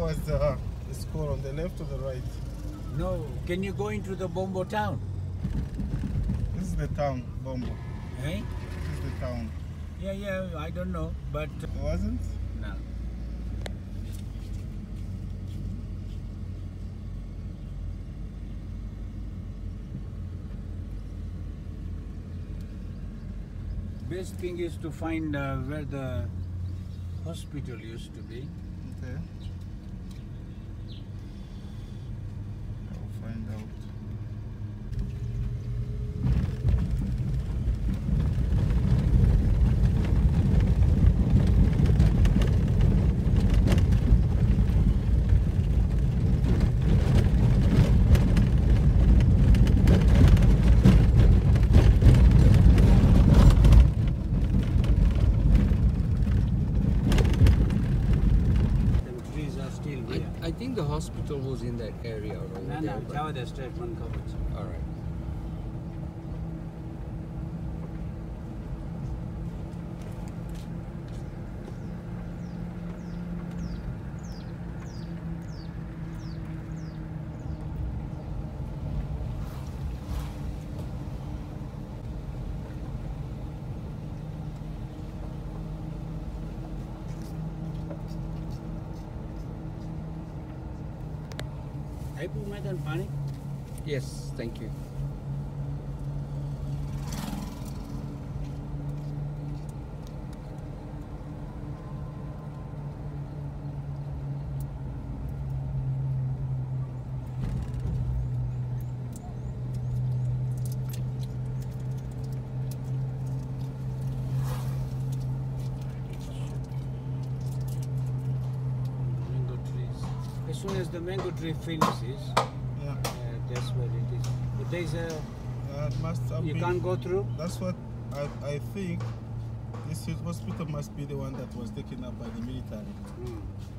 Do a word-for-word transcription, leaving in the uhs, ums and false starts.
was the, the school on the left or the right? No, can you go into the Bombo town? This is the town, Bombo. Eh? This is the town. Yeah, yeah, I don't know, but... It wasn't? No. Best thing is to find uh, where the hospital used to be. Okay. I'll find out. I think the hospital was in that area or over No, there. no, but- Java the straight one coverage. All right. Aipu Medan Pani? Yes, thank you. Mango trees. As soon as the mango tree finishes, Yeah. uh, that's where it is. But there's a... That must have You been, can't go through? That's what I, I think. This hospital must be the one that was taken up by the military. Mm.